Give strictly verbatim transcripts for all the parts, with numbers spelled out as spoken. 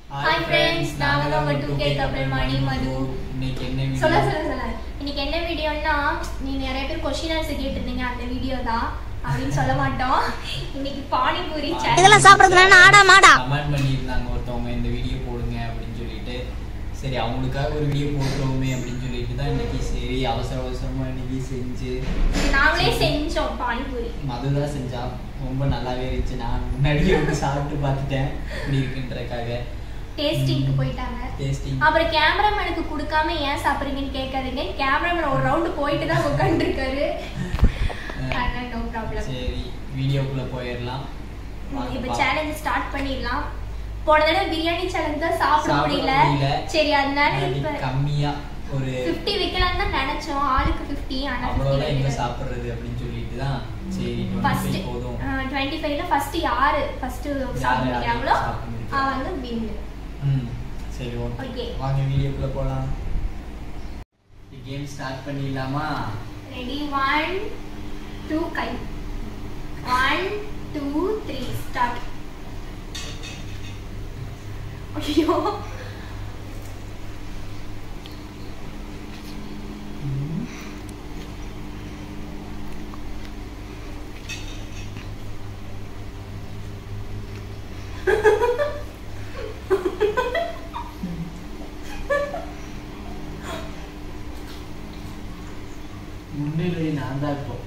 Hi friends நாங்க தான் உங்க டூ கே கப்பல் மணி மது. இன்னைக்கு என்ன வீடியோ சொல்ல சொல்ல சொல்ல இன்னைக்கு என்ன வீடியோன்னா நீ நிறைய பேர் क्वेश्चन ஆன்சர் கேட்டிருந்தீங்க அந்த வீடியோ தான் அப்படினு சொல்ல மாட்டோம். இன்னைக்கு பானி பூரி சேலஞ்ச் இதெல்லாம் சாப்பிடுறதுனா ஆடா மாடா கமெண்ட் பண்ணிருந்தாங்க ஒருத்தவங்க இந்த வீடியோ போடுங்க அப்படினு சொல்லிட்டு சரி அவங்களுக்காக ஒரு வீடியோ போடுறோமே அப்படினு சொல்லிட்டு தான் இன்னைக்கு சரி அவசர அவசரமா இன்னைக்கு செஞ்சு நாங்களே செஞ்சோம் பானி பூரி. மது தான் செஞ்சா ரொம்ப நல்லாவே இருந்துச்சு. நான் முன்னாடியே வந்து சாப்பிட்டு பார்த்துட்டேன் இப்படி இருக்குன்றதுக்காக டேஸ்டிங்க்கு போயிட்டாங்க. டேஸ்டிங் அப்புறம் கேமராமேனுக்கு கொடுக்காம ஏன் சாப்பிடுறீங்கன்னு கேட்காதீங்க. கேமராமேன் ஒரு ரவுண்ட் போயிட்டு தான் உட்கார்ந்திருக்காரு. அதனால நோ ப்ராப்ளம். சரி வீடியோக்குள்ள போயிரலாம். இப்போ சேலஞ்ச் ஸ்டார்ட் பண்ணிடலாம். போன தடவை பிரியாணி சேலஞ்ச் தான் சாப்பிட முடியல. சரி அதனால இப்ப கம்மியா ஒரு ஐம்பது வைக்கலாம் தான் நினைச்சோம். ஆளுக்கு ஐம்பது ஆனா அவ்வளவுல எங்க சாப்பிடுறது அப்படினு சொல்லிட்டு தான் சரி ஃபர்ஸ்ட் போதும். இருபத்தி ஐந்து ல ஃபர்ஸ்ட் யாரு ஃபர்ஸ்ட் சாப்பிடுறாங்களோ அவங்க வின். ம் சரி ஓகே வாங்க வீடியோக்குள்ள போலாம். இந்த கேம் ஸ்டார்ட் பண்ணிடலாமா? ரெடி one two கை one two three ஸ்டார்ட். ஐயோ முன்னிலை நான் தான் இப்போ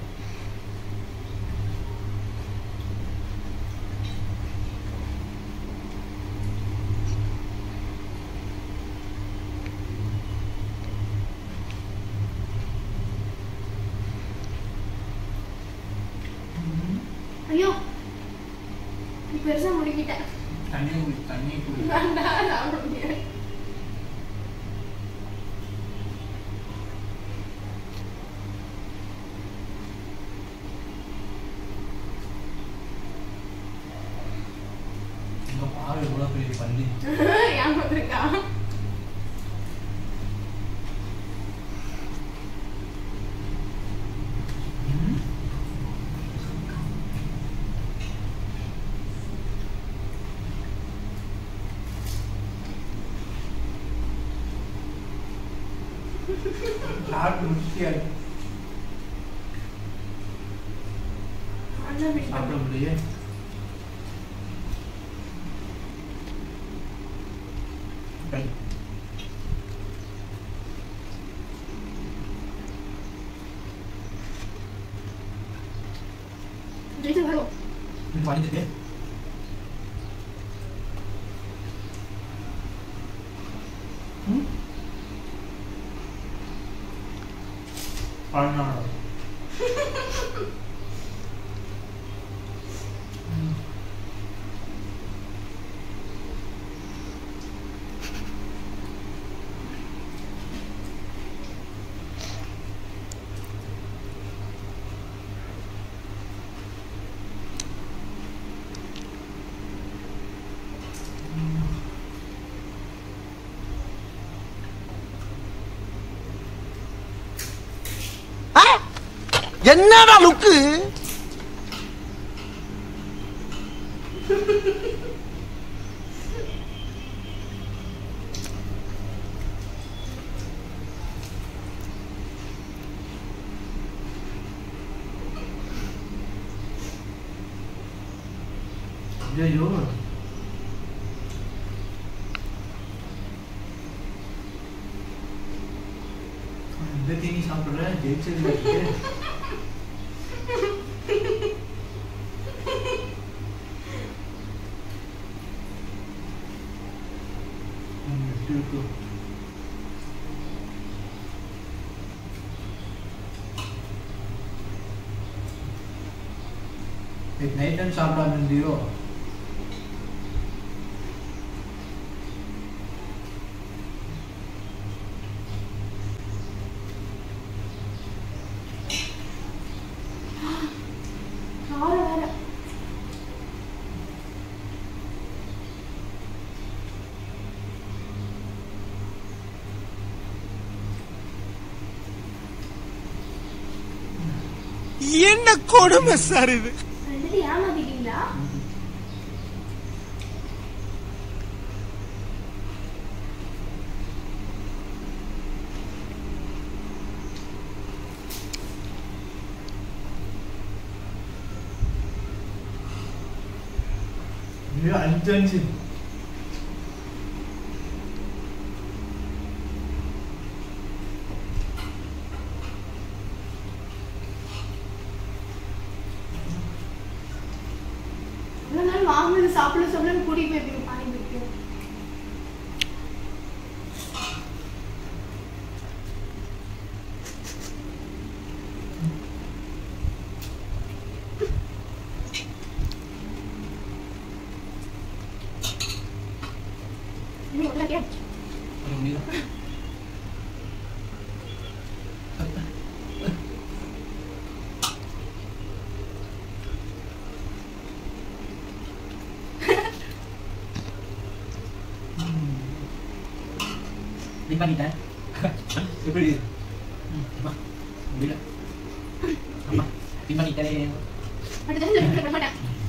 ஐயோ பெருசா முடிக்கிட்டேன். தண்ணி தண்ணி குடி சாப்பிட முடியாது. பாரு இவ்வளவு பெரிய பள்ளி ஏமாத்திருக்கா. சாப்பிட்டு முடிச்சியா? சாப்பிட முடியே பண்ணிட்டு பண்ண என்னடா லுக்கு? ஐயோ இந்த தீனி சாப்பிடுற ஜெயிச்சது நைட் டைம் சாப்பிடாம இருந்தியோ? என்ன கொடுமை சார் இது? ஏமாத்திட்டீங்களா? இது அஞ்சு அஞ்சு வாங்குறது சாப்பிட சாப்பிட கூடி போயிருக்கீங்க பானிபூரிக்கு. ini udah ya Di panita. எப்படி? அம்மா. முடியல. அம்மா. di panita deh. அடுத்து என்ன பண்ண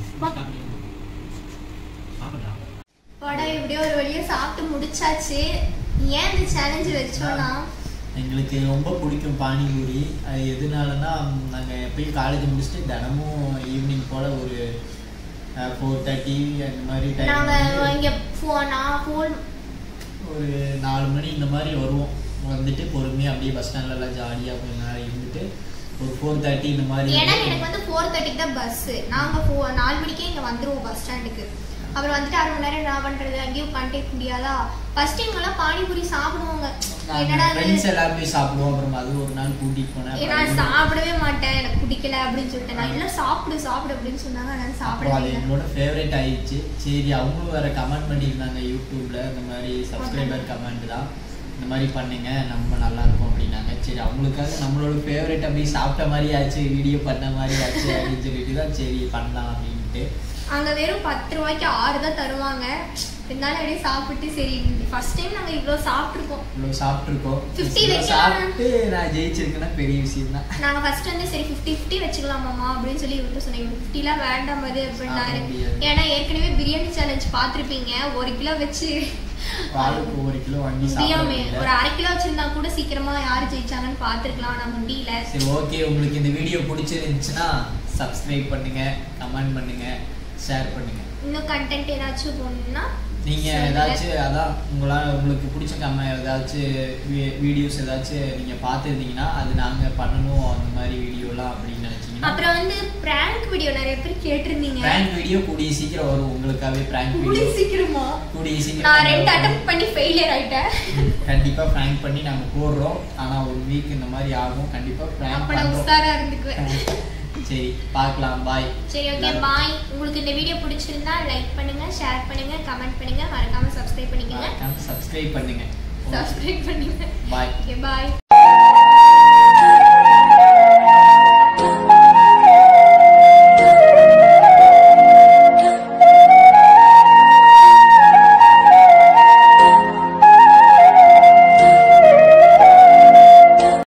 வடை இப்படியே ஒரு வழியா சாப்பிட்டு முடிச்சாச்சு. ஏன் இந்த சேலஞ்ச் வச்சோம்னா எங்களுக்கு ரொம்ப பிடிக்கும் பானிபூரி. அது எதனாலனா நாங்கள் எப்பயும் காலேஜ் முடிச்சுட்டு தினமும் ஈவினிங் போல் ஒரு ஃபோர் தேர்ட்டி அந்த மாதிரி டைம் நாங்கள் இங்கே நான் ஃபோன் ஒரு நாலு மணி இந்த மாதிரி வருவோம். வந்துட்டு பொறுமையாக அப்படியே பஸ் ஸ்டாண்ட்லலாம் ஜாலியாக கொஞ்ச நேரம் இருந்துட்டு ஒரு ஃபோர் தேர்ட்டி இந்த மாதிரி. ஏன்னா எனக்கு வந்து ஃபோர் தேர்ட்டிக்கு தான் பஸ்ஸு. நாங்கள் ஃபோ நாலு மணிக்கே இங்கே வந்துடுவோம் பஸ் ஸ்டாண்டுக்கு. அப்புறம் வந்துட்டு அரை மணி நேரம் என்ன பண்ணுறது, அங்கேயும் உட்காந்துட்டே முடியாதா. ஃபர்ஸ்ட் டைம் எல்லாம் பானிபூரி சாப்பிடுவாங்க. என்னடா ஃப்ரெண்ட்ஸ் எல்லாரும் போய் சாப்பிடுவோம். அப்புறம் அது ஒரு நாள் கூட்டிட்டு போனேன். நான் சாப்பிடவே மாட்டேன், எனக்கு பிடிக்கல அப்படின்னு சொல்லிட்டு நான் எல்லாம் சாப்பிடு சாப்பிடு அப்படின்னு சொன்னாங்க. நான் சாப்பிடுவேன். அது என்னோட ஃபேவரட் ஆயிடுச்சு. சரி அவங்களும் வேற கமெண்ட் பண்ணியிருந்தாங்க யூடியூப்ல இந்த மாதிரி சப்ஸ்கிரைபர் கமெண்ட் தான் இந்த மாதிரி பண்ணுங்க நம்ம நல்லா இருக்கும் அப்படின்னாங்க. சரி அவங்களுக்காக நம்மளோட ஃபேவரட் அப்படி சாப்பிட்ட மாதிரி ஆச்சு, வீடியோ பண்ண மாதிரி ஆச்சு அப்படின்னு சொல்லிட்டு தான் சரி பண்ணலாம் அப்படின்ட்டு. அங்கே வெறும் பத்து ரூபாய்க்கு ஆறு தான் தருவாங்க. இருந்தாலும் அப்படியே சாப்பிட்டு சரி ஃபர்ஸ்ட் டைம் நாங்கள் இவ்வளோ சாப்பிட்ருக்கோம் இவ்வளோ சாப்பிட்ருக்கோம் ஃபிஃப்டி சாப்பிட்டு நான் ஜெயிச்சிருக்கேன்னா பெரிய விஷயம் தான். நாங்கள் ஃபர்ஸ்ட் வந்து சரி ஃபிஃப்டி ஃபிஃப்டி வச்சுக்கலாமாம்மா அப்படின்னு சொல்லி இவர்கிட்ட சொன்னேன். ஃபிஃப்டிலாம் வேண்டாம் அது அப்படின்னாரு. ஏன்னா ஏற்கனவே பிரியாணி சேலஞ்ச் பார்த்துருப்பீங்க. ஒரு கிலோ வச்சு ஆளுக்கு ஒரு கிலோ வாங்கி முடியாம ஒரு அரை கிலோ வச்சிருந்தா கூட சீக்கிரமா யாரு ஜெயிச்சாங்கன்னு பார்த்துருக்கலாம். நான் முடியல. சரி ஓகே, உங்களுக்கு இந்த வீடியோ பிடிச்சிருந்துச்சுன்னா சப்ஸ்கிரைப் பண்ணுங்க, கமெண்ட் பண்ணுங்க, ஷேர் பண்ணுங்க. இன்னும் கண்டென்ட் ஏதாச்சும் போடணும்னா நீங்க ஏதாச்சும் அதான் உங்களால உங்களுக்கு பிடிச்ச கம்ம ஏதாச்சும் வீடியோஸ் ஏதாச்சும் நீங்க பார்த்துருந்தீங்கன்னா அது நாங்க பண்ணணும் அந்த மாதிரி வீடியோலாம் அப்படின்னு நினைச்சீங்கன்னா. அப்புறம் வந்து பிராங்க் வீடியோ நிறைய பேர் கேட்டிருந்தீங்க. பிராங்க் வீடியோ கூடிய சீக்கிரம் வரும் உங்களுக்காகவே. பிராங்க் வீடியோ கூடிய சீக்கிரமா கூடிய சீக்கிரம் நான் ரெண்டு அட்டெம்ப்ட் பண்ணி ஃபெயிலியர் ஆயிட்டேன். கண்டிப்பா பிராங்க் பண்ணி நாங்க போடுறோம். ஆனா ஒரு வீக் இந்த மாதிரி ஆகும். கண்டிப்பா பிராங்க் பண்றோம். உஷாரா இருந்துக்குவேன். சரி பார்க்கலாம். பாய். சரி ஓகே பாய். உங்களுக்கு இந்த வீடியோ பிடிச்சிருந்தா லைக் பண்ணுங்க, ஷேர் பண்ணுங்க, கமெண்ட் பண்ணுங்க, மறக்காம சப்ஸ்கிரைப் பண்ணிக்கங்க. சப்ஸ்கிரைப் பண்ணுங்க. சப்ஸ்கிரைப் பண்ணுங்க. பாய். ஓகே பாய்.